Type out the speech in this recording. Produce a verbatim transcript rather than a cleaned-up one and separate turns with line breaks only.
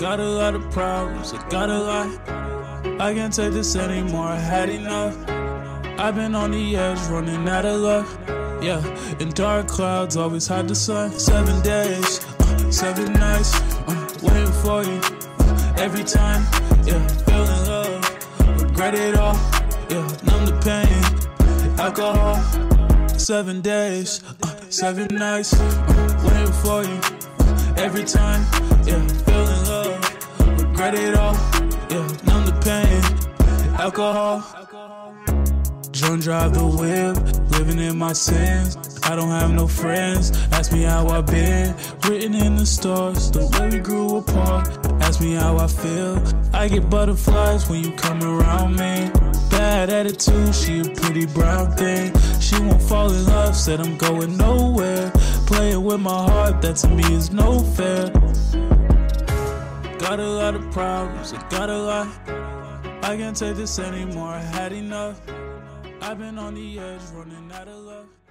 got a lot of problems, I got a lot. I can't take this anymore, I had enough. I've been on the edge, running out of luck. Yeah, in dark clouds, always hide the sun. Seven days, uh, seven nights, uh, waiting for you. Uh, every time, yeah, feeling love, regret it all. Yeah, numb the pain, alcohol. Seven days, uh, seven nights, uh, waiting for you. Uh, every time, yeah, feeling love, regret it all. Yeah, numb the pain, alcohol. Drunk drive the whip, living in my sins. I don't have no friends, ask me how I've been. Written in the stars, the way we grew apart. Ask me how I feel, I get butterflies when you come around me. Bad attitude, she a pretty brown thing. She won't fall in love, said I'm going nowhere. Playing with my heart, that to me is no fair. Got a lot of problems, I got a lot. I can't take this anymore, I had enough. I've been on the edge, running out of luck.